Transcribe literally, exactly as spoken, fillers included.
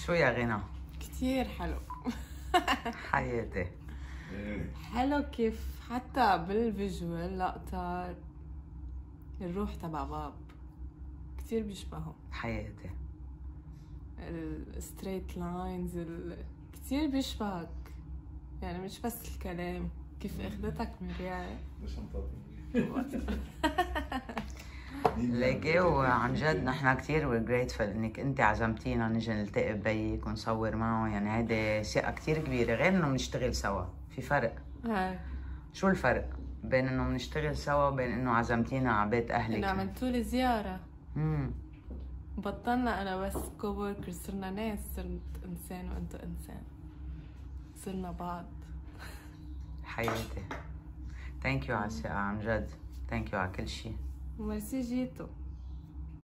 شو يا غنى؟ كتير حلو. حياتي حلو كيف حتى بالفيجوال لقطة الروح تبع باب كتير بيشبهه. حياتي الستريت لاينز ال... كتير بيشبهك، يعني مش بس الكلام، كيف اخذتك مرياء. ليكي وعن جد نحن كتير وي جريتفul انك انت عزمتينا نجي نلتقي ببيك ونصور معه، يعني هيدي ثقة كتير كبيرة، غير انه بنشتغل سوا، في فرق. هاي شو الفرق بين انه بنشتغل سوا وبين انه عزمتينا على بيت اهلك؟ انه عملتوا لي زيارة. امم بطلنا انا بس كووركر، صرنا ناس، صرت انسان وانتو انسان، صرنا بعض. حياتي ثانك يو على الثقة، عن جد ثانك يو على كل شيء. ميرسي جيتو.